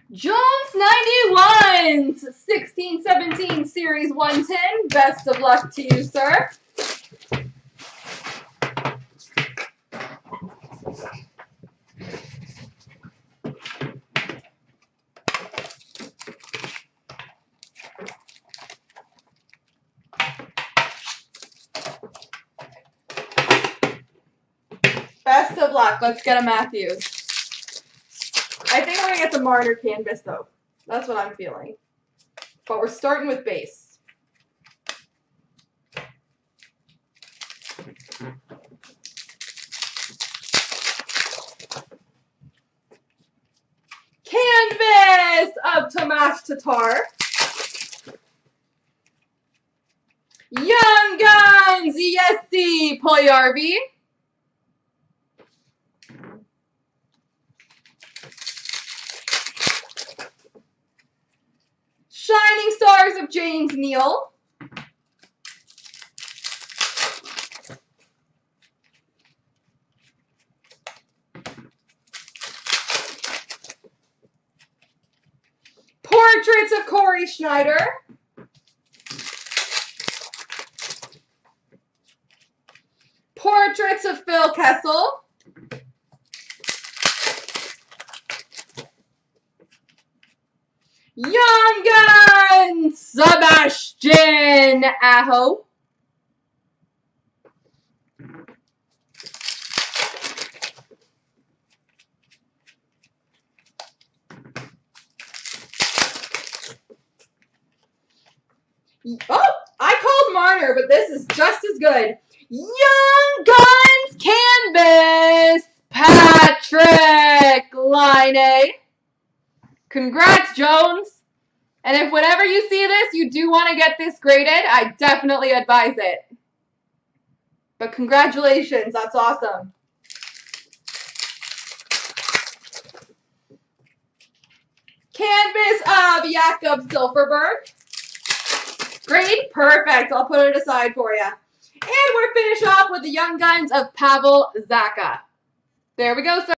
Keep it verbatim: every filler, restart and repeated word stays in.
Jones ninety-one's sixteen seventeen Series one ten. Best of luck to you, sir. Best of luck. Let's get a Matthews. I think we're going to get the Marner canvas, though. That's what I'm feeling. But we're starting with base. Canvas of Tomas Tatar. Young Guns, E S C, Poyarvi. Shining Stars of James Neal. Portraits of Corey Schneider. Portraits of Phil Kessel. Young Guns, Sebastian Aho. Oh, I called Marner, but this is just as good. Young Guns Canvas, Patrick Line. Congrats, Jones. And if whenever you see this, you do want to get this graded, I definitely advise it. But congratulations, that's awesome. Canvas of Jakob Silverberg. Grade? Perfect. I'll put it aside for you. And we're finished off with the Young Guns of Pavel Zacha. There we go, sir.